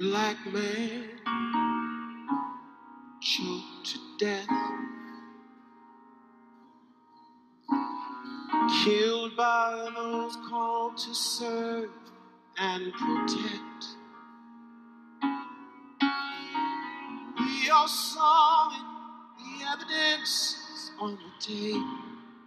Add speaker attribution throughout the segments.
Speaker 1: black man choked to death, killed by those called to serve and protect. We all saw it, the evidence is on the tape.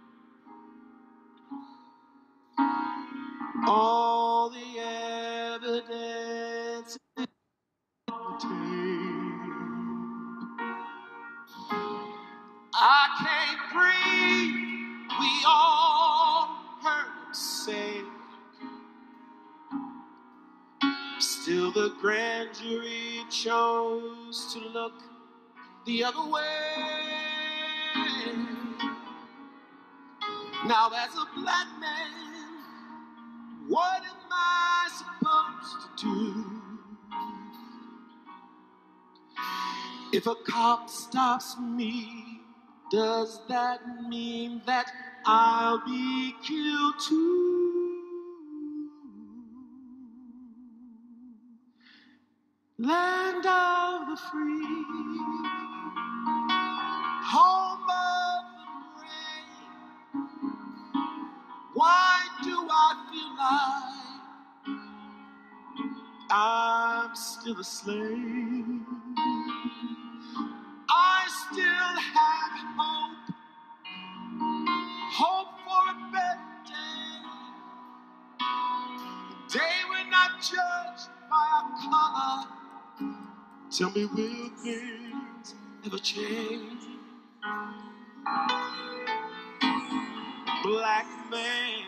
Speaker 1: All the evidence is on the tape. I can't breathe, we all heard him say. Still the grand jury chose to look the other way. Now as a black man, what am I supposed to do? If a cop stops me, does that mean that I'll be killed too? Land of the free, home of the brave. Why do I feel like I'm still a slave? I still have hope, hope for a better day. The day we're not judged by our color. Tell me, will things ever change? Black man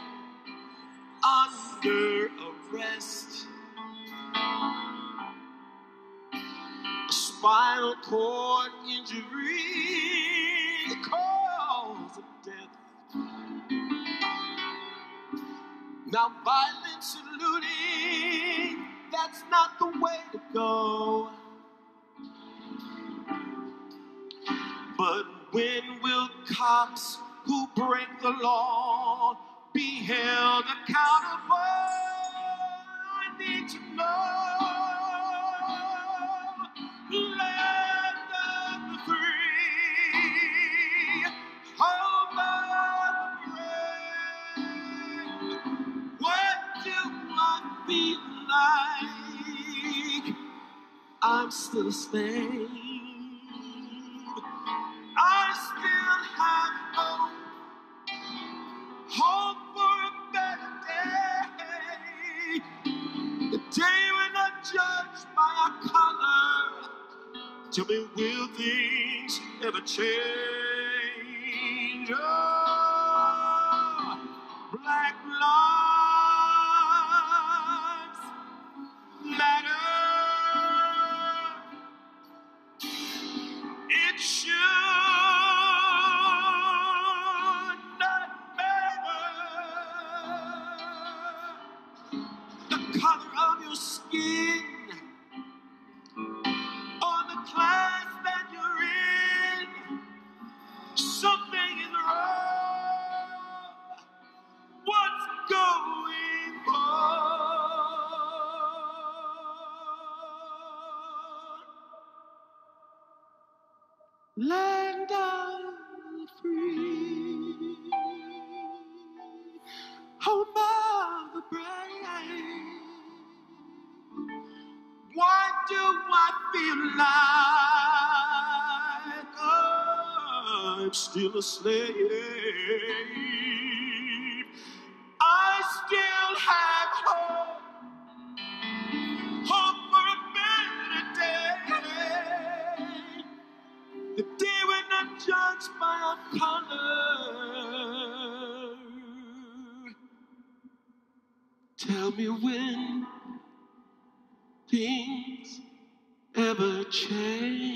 Speaker 1: under arrest, a spinal cord injury, cause of death. Now violence and looting, that's not the way to go. But when will cops who break the law be held accountable? I need to know. Land of the free, home of the brave. What do I feel like? I'm still a slave. I still have hope, hope for a better day. The day we're not judged by our color. Tell me, will things ever change? Oh, black lives matter. It should not matter the color of your skin or the class that you're in. Something is wrong. What's going on? Land of the free, home of the brave. Why do I feel like I'm still a slave? I still have hope, hope for a better day. The day we're not judged by our color. Tell me, when things ever change?